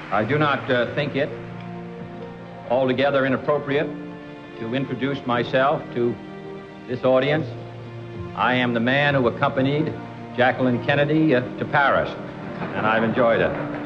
I do not think it altogether inappropriate to introduce myself to this audience. I am the man who accompanied Jacqueline Kennedy to Paris, and I've enjoyed it.